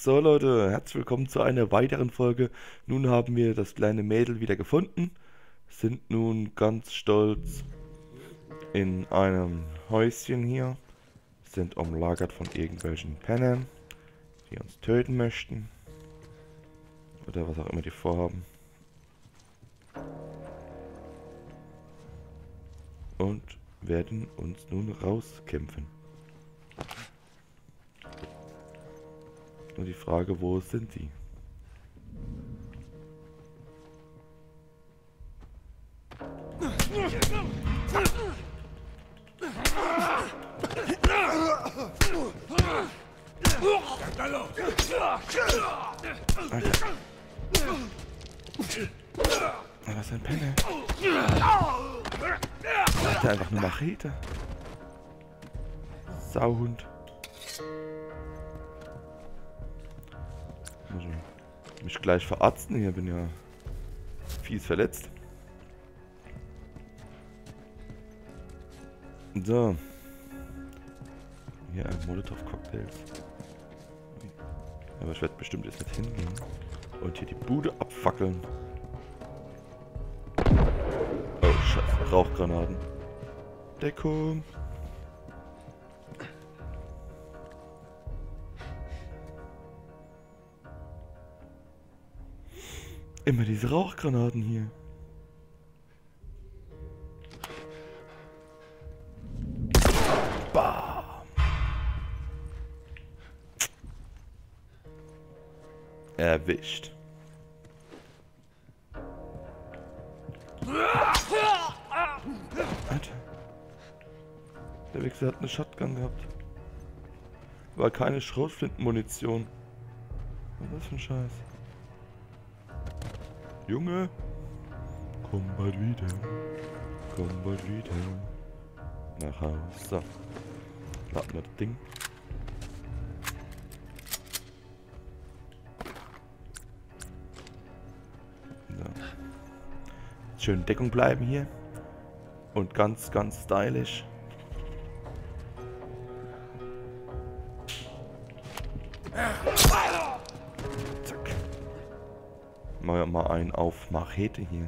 So Leute, herzlich willkommen zu einer weiteren Folge. Nun haben wir das kleine Mädel wieder gefunden, sind nun ganz stolz in einem Häuschen hier, sind umlagert von irgendwelchen Pennern, die uns töten möchten. Oder was auch immer die vorhaben. Und werden uns nun rauskämpfen. Nur die Frage, wo sind sie? Alter. Was ist ein Penner? Hat der einfach eine Machete? Sauhund. Also, mich gleich verarzten hier, bin ja fies verletzt. So. Hier ein Molotow-Cocktails. Aber ich werde bestimmt jetzt nicht hingehen und hier die Bude abfackeln. Oh, scheiße. Rauchgranaten. Deckung. Immer diese Rauchgranaten hier. Bam. Erwischt. Alter. Der Wichser hat eine Shotgun gehabt. War keine Schrotflintenmunition. Was ist das für ein Scheiß? Junge, komm bald wieder. Komm bald wieder. Nach Hause. So. Laden wir das Ding. So. Schön in Deckung bleiben hier. Und ganz, ganz stylisch. Zack. Machen wir mal einen auf Machete hier.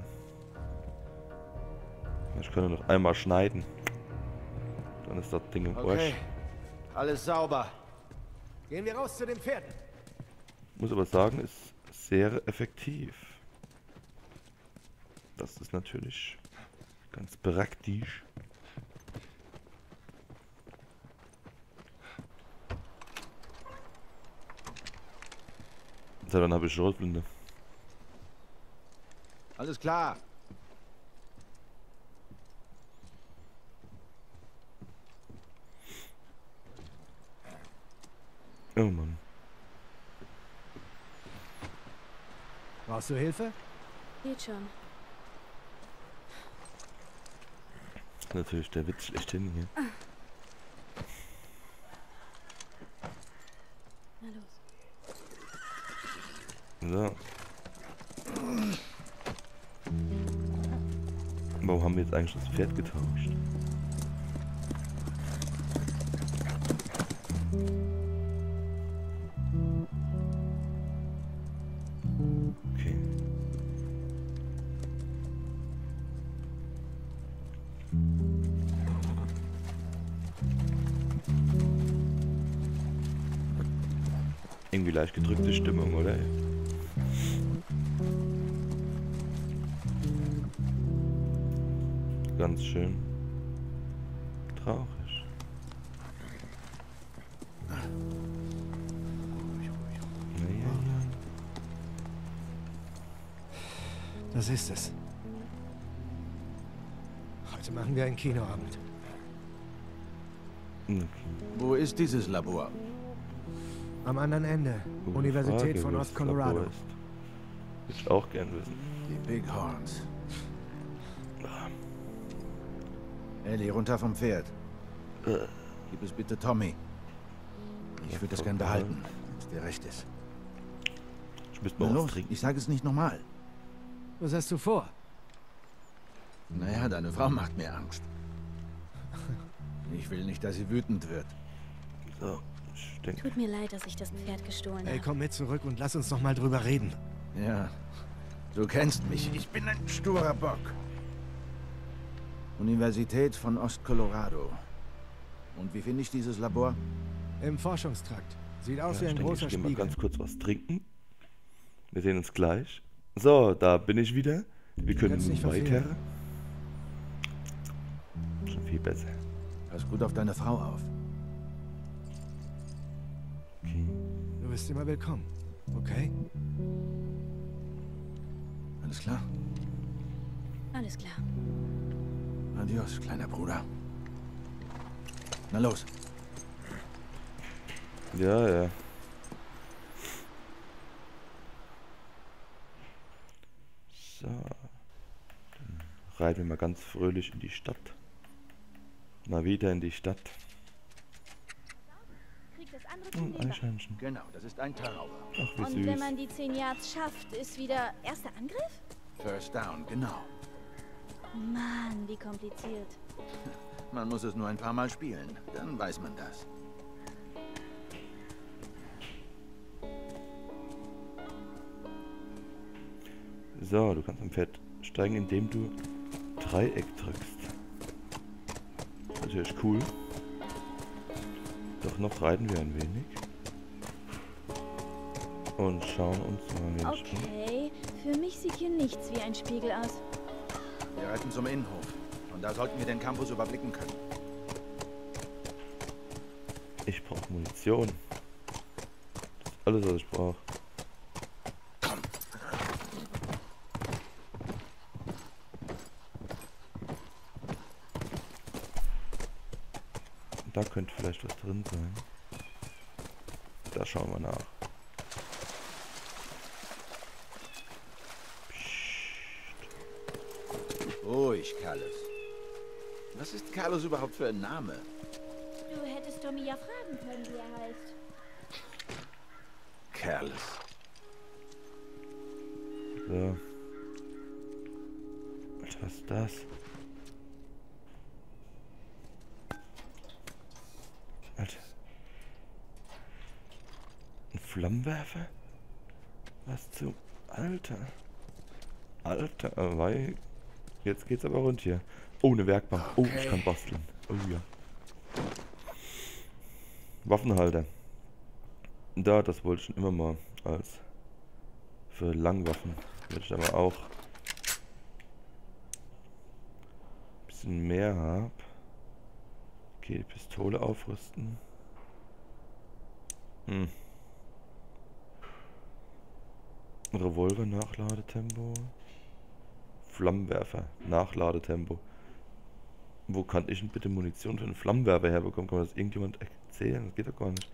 Ich kann noch einmal schneiden. Dann ist das Ding im Arsch. Okay, alles sauber. Gehen wir raus zu den Pferden. Muss aber sagen, ist sehr effektiv. Das ist natürlich ganz praktisch. So, dann habe ich Schrotflinte. Alles klar. Oh Mann. Brauchst du Hilfe? Geht schon. Natürlich der Witz schlechthin hier. Na los. So. Warum haben wir jetzt eigentlich das Pferd getauscht? Okay. Irgendwie leicht gedrückte Stimmung, oder? Ganz schön traurig. Ja. Das ist es. Heute machen wir einen Kinoabend. Okay. Wo ist dieses Labor? Am anderen Ende. Gute Universität Frage, von wo das Ostcolorado. Labor ist. Würde ich auch gern wissen. Die Bighorns. Ellie, runter vom Pferd. Gib es bitte Tommy. Ich würde es gern behalten, wenn es dir recht ist. Ich müsste Na mal was los, trinken. ich sage es nicht nochmal. Was hast du vor? Naja, deine Frau macht mir Angst. Ich will nicht, dass sie wütend wird. So, Ich denke. Tut mir leid, dass ich das Pferd gestohlen Hey, habe. komm mit zurück und lass uns noch mal drüber reden. Ja, du kennst mich. Ich bin ein sturer Bock. Universität von Ost-Colorado. Und wie finde ich dieses Labor? Im Forschungstrakt. Sieht aus Ja, wie ich ein denke, großer ich gehe mal Spiegel. ganz kurz was trinken. Wir sehen uns gleich. So, da bin ich wieder. Wir können kannst nun nicht weiter. verfehlen. Schon viel besser. Pass gut auf deine Frau auf. Okay. Du bist immer willkommen. Okay? Alles klar? Alles klar. Adios, kleiner Bruder. Na los. Ja, ja. So. Dann reiten wir mal ganz fröhlich in die Stadt. Mal wieder in die Stadt. Krieg das andere zum Leber. Eichhörnchen. Genau, das ist ein Turnover. Ach, wie Und süß. wenn man die 10 Yards schafft, ist wieder erster Angriff? First down, genau. Mann, wie kompliziert. Man muss es nur ein paar Mal spielen, dann weiß man das. So, du kannst am Pferd steigen, indem du Dreieck drückst. Das ist natürlich cool. Doch noch reiten wir ein wenig. Und schauen uns mal ein wenig um. Okay, für mich sieht hier nichts wie ein Spiegel aus. Wir reiten zum Innenhof. Und da sollten wir den Campus überblicken können. Ich brauche Munition. Das ist alles, was ich brauche. Da könnte vielleicht was drin sein. Da schauen wir nach. Ruhig, Carlos. Was ist Carlos überhaupt für ein Name? Du hättest Tommy ja fragen können, wie er heißt. Carlos. So. Alter, was ist das? Alter. Ein Flammenwerfer? Was zum... Alter. Alter, weil... Jetzt geht's aber rund hier. Oh, eine Werkbank. Oh, ich Okay. kann basteln. Oh ja. Waffenhalter. Da, das wollte ich schon immer mal als für Langwaffen. Würde ich aber auch ein bisschen mehr habe. Okay, die Pistole aufrüsten. Revolver Nachladetempo. Flammenwerfer Nachladetempo. Wo kann ich denn bitte Munition für einen Flammenwerfer herbekommen? Kann mir das irgendjemand erzählen? Das geht doch gar nicht.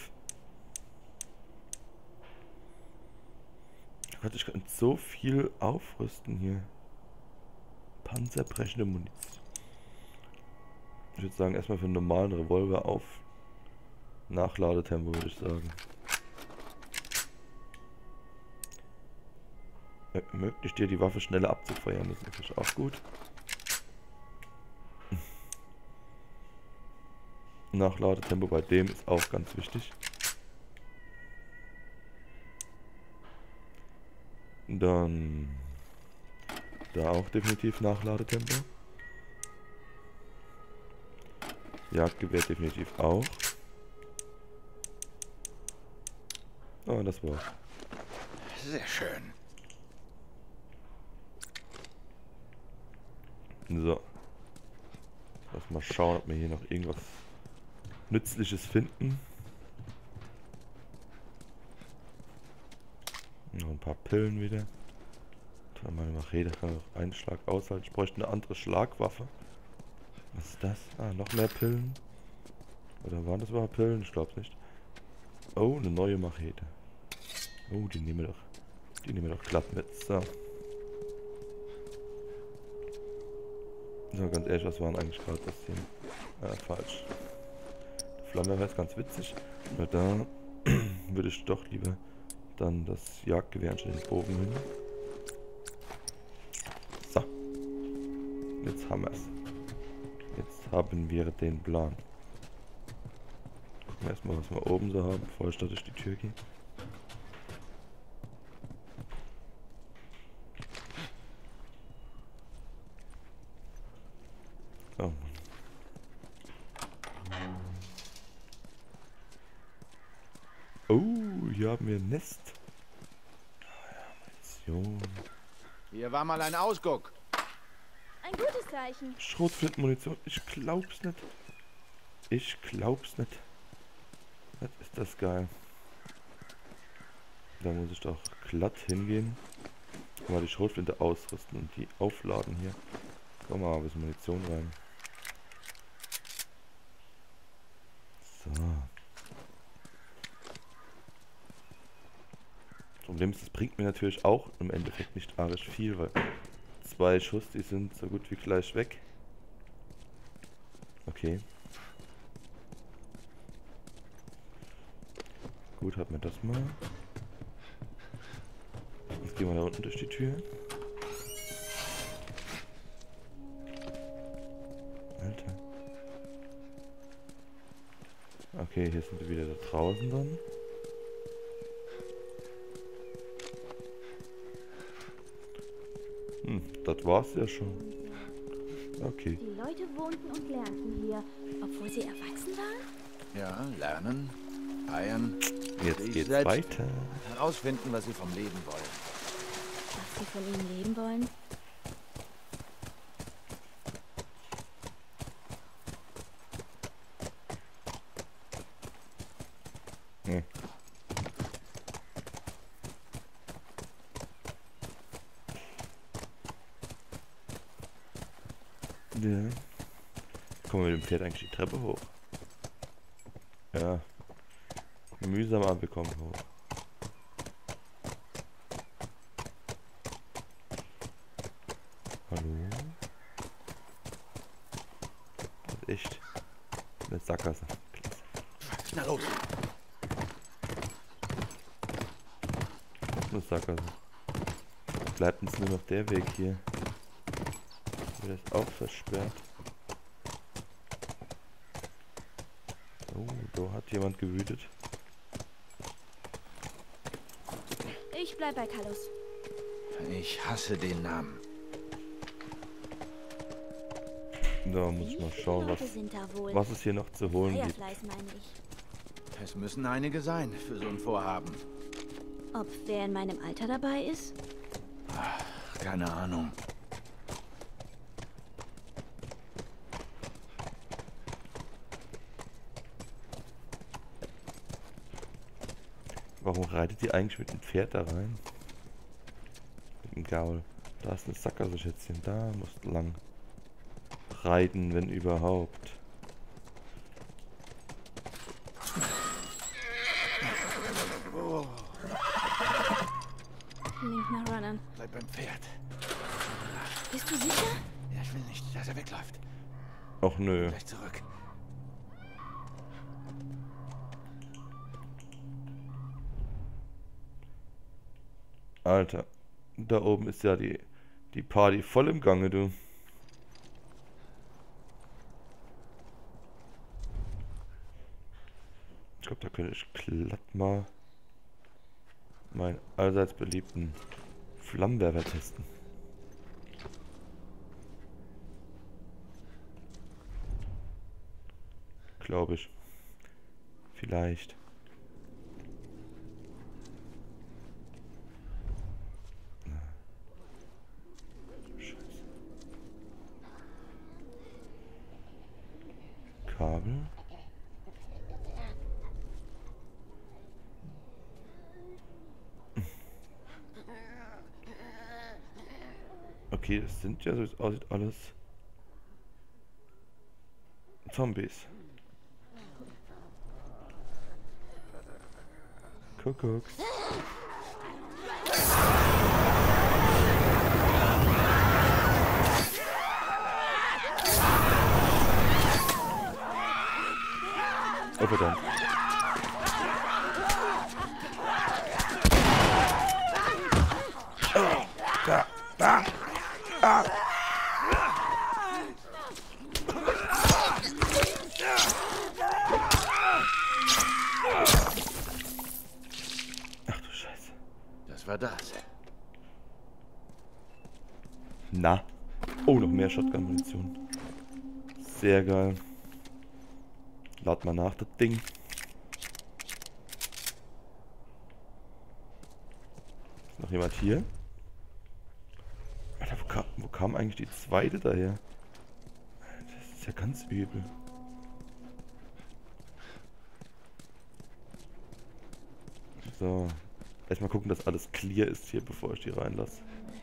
Oh Gott, ich kann so viel aufrüsten hier. Panzerbrechende Munition. Ich würde sagen, erstmal für einen normalen Revolver auf Nachladetempo, würde ich sagen. Ermöglicht dir die Waffe schneller abzufeuern, das ist natürlich auch gut. Nachladetempo bei dem ist auch ganz wichtig. Dann da auch definitiv Nachladetempo. Jagdgewehr definitiv auch. Oh, das war's. Sehr schön. So. Lass mal schauen, ob wir hier noch irgendwas Nützliches finden. Noch ein paar Pillen wieder. Meine Machete kann noch einen Schlag aushalten. Ich bräuchte eine andere Schlagwaffe. Was ist das? Ah, noch mehr Pillen. Oder waren das überhaupt Pillen? Ich glaube nicht. Oh, eine neue Machete. Oh, die nehmen wir doch glatt mit. So. So, ganz ehrlich, was waren eigentlich gerade das hier? Falsch. Die Flamme wäre jetzt ganz witzig. Aber da würde ich doch lieber dann das Jagdgewehr anstatt den Bogen hin. So. Jetzt haben wir es. Jetzt haben wir den Plan. Gucken Erstmal, was wir oben so haben, bevor ich da durch die Tür gehe. Oh. Oh, hier haben wir ein Nest. Munition. Hier war mal ein Ausguck. Ein gutes Zeichen. Schrotflintenmunition. Ich glaub's nicht. Ich glaub's nicht. Das ist das geil. Da muss ich doch glatt hingehen. Mal die Schrotflinte ausrüsten und die aufladen hier. Komm mal, ein bisschen Munition rein. So. Das Problem ist, das bringt mir natürlich auch im Endeffekt nicht arg viel, weil 2 Schuss, die sind so gut wie gleich weg. Okay. Gut, hat mir das mal. Jetzt gehen wir da unten durch die Tür. Alter. Okay, hier sind wir wieder da draußen dann. Das war's ja schon. Okay. Die Leute wohnten und lernten hier, obwohl sie erwachsen waren? Ja, lernen, feiern. Jetzt sich geht's selbst weiter. herausfinden, was sie vom Leben wollen. Was sie von ihnen leben wollen? Nee. Ja. Kommen wir mit dem Pferd eigentlich die Treppe hoch? Ja. Mühsam anbekommen hoch. Hallo? Das ist echt eine Sackgasse. Klasse. Na los. Das ist eine Sackgasse. Bleibt uns nur noch der Weg hier. Der ist auch versperrt. Oh, da hat jemand gewütet. Ich bleib bei Carlos. Ich hasse den Namen. Da muss ich mal schauen, Leute sind da wohl. was es hier noch zu holen gibt. Fireflies, meine ich. Es müssen einige sein für so ein Vorhaben. Ob wer in meinem Alter dabei ist? Keine Ahnung. Warum reitet ihr eigentlich mit dem Pferd da rein? Mit dem Gaul. Da ist eine Sackgasse, Schätzchen. Da musst du lang reiten, wenn überhaupt. Klingt nach Runnern. Bleib beim Pferd. Bist du sicher? Ja, ich will nicht, dass er wegläuft. Och nö. Gleich zurück. Alter. Da oben ist ja die Party voll im Gange, du. Ich glaube, da könnte ich glatt mal meinen allseits beliebten Flammenwerfer testen. Glaube ich. Vielleicht. Scheiße. Kabel. Okay, das sind ja, so wie es aussieht, alles Zombies. Kuckucks. Oh verdammt. Oh, da. Was war das? Na. Oh, noch mehr Shotgun-Munition. Sehr geil. Lad mal nach, das Ding. Ist noch jemand hier? Alter, wo kam eigentlich die zweite daher? Das ist ja ganz übel. So. Erstmal gucken, dass alles clear ist hier, bevor ich die reinlasse.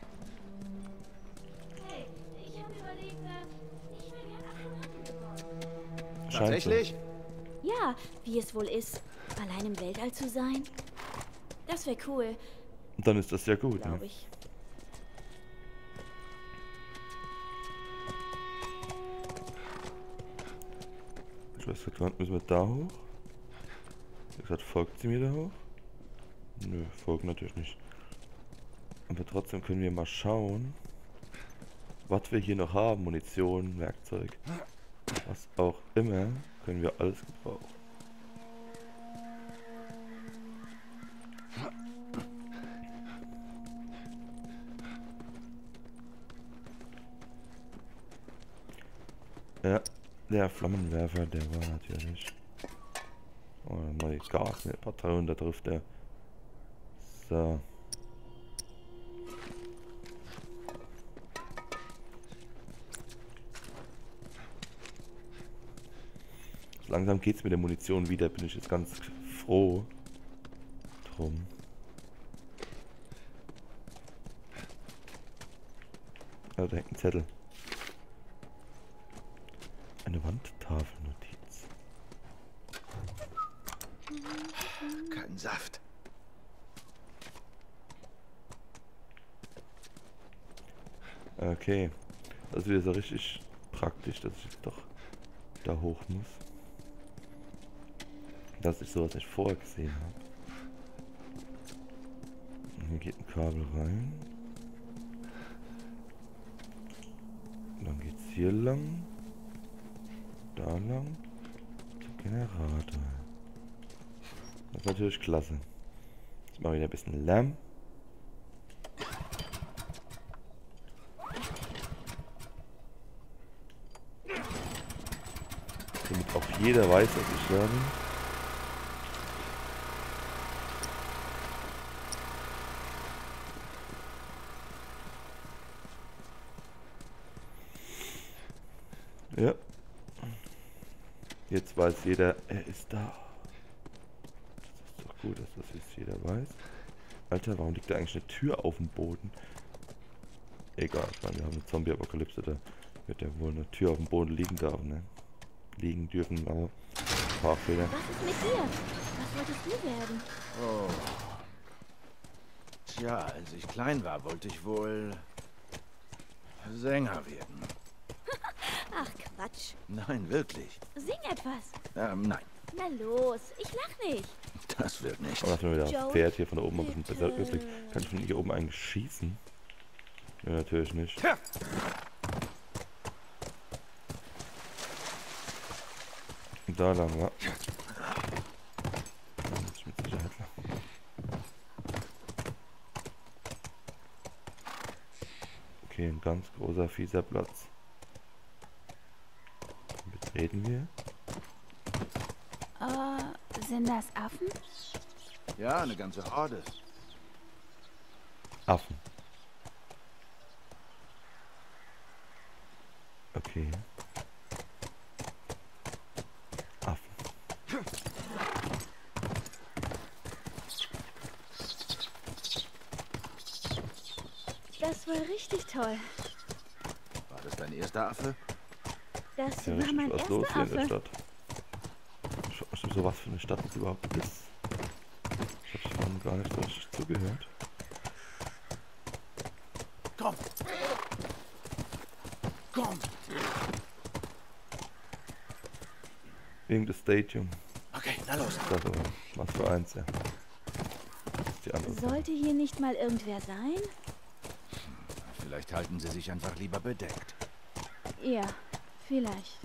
Hey, ich habe überlegt, ich will gerne Astronauten. Tatsächlich? Ja, wie es wohl ist, allein im Weltall zu sein. Das wäre cool, Und dann ist das ja gut, ne? glaube ich. Ich weiß gerade, müssen wir da hoch? Wie gesagt, folgt sie mir da hoch? Nö, folgt natürlich nicht. Aber trotzdem können wir mal schauen, was wir hier noch haben. Munition, Werkzeug, was auch immer, können wir alles gebrauchen. Ja, der Flammenwerfer, der war natürlich. Oh, mal die Gas mit Patronen, da trifft er. So. So langsam geht's mit der Munition wieder, bin ich jetzt ganz froh drum. Oh, da hängt ein Zettel. Eine Wandtafelnotiz. Kein Saft. Okay. Das ist wieder so richtig praktisch, dass ich jetzt doch da hoch muss. Dass ich sowas nicht vorher gesehen habe. Und hier geht ein Kabel rein. Und dann geht's hier lang. Da lang. Zum Generator. Das ist natürlich klasse. Jetzt mal wieder ein bisschen Lärm. Damit auch jeder weiß, was ich sage. Ja. Jetzt weiß jeder, er ist da. Das ist doch gut, dass das jetzt jeder weiß. Alter, warum liegt da eigentlich eine Tür auf dem Boden? Egal, ich meine, wir haben eine Zombie-Apokalypse, da wird ja wohl eine Tür auf dem Boden liegen darf, ne? Liegen dürfen, aber Fahrsfehler. Was ist mit dir? Was wolltest du werden? Oh. Tja, als ich klein war, wollte ich wohl Sänger werden. Ach, Quatsch. Nein, wirklich. Sing etwas. Nein, Na los, ich lach nicht. das wird nicht. Oh, lass mal wieder das Joe, Pferd hier von da oben ein bisschen bitte. besser übrig. Kann ich von hier oben eigentlich schießen? Ja, natürlich nicht. Ja. Und da lang, ja. Da muss ich mit Sicherheit lang. Okay, ein ganz großer, fieser Platz. Betreten wir. Sind das Affen? Ja, eine ganze Horde. Affen. Okay. Affen. Das war richtig toll. War das dein erster Affe? Das Ist ja war richtig mein was los erster hier in der Affe. Stadt. Ich weiß nicht so, was für eine Stadt das überhaupt ist. Ich habe vorhin gar nicht so richtig zugehört. Komm! Komm! Irgendein Stadium. Okay, na los. Das aber. Was für eins, ja. Das ist die andere Seite. Sollte hier nicht mal irgendwer sein? Vielleicht halten sie sich einfach lieber bedeckt. Ja, vielleicht.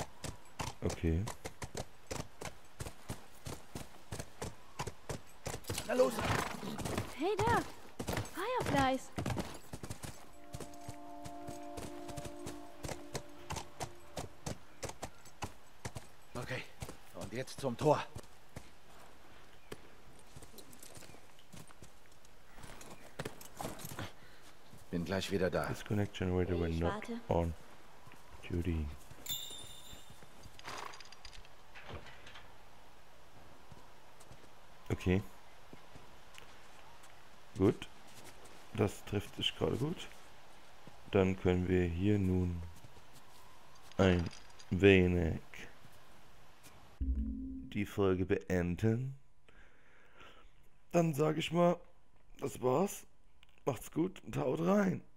Okay. los! Hey da! Fireflies! Okay, und jetzt zum Tor. Bin gleich wieder da. Disconnect generator when Ich not warte. on duty. Okay. Gut. Das trifft sich gerade gut. Dann können wir hier nun ein wenig die Folge beenden. Dann sage ich mal, das war's. Macht's gut und haut rein.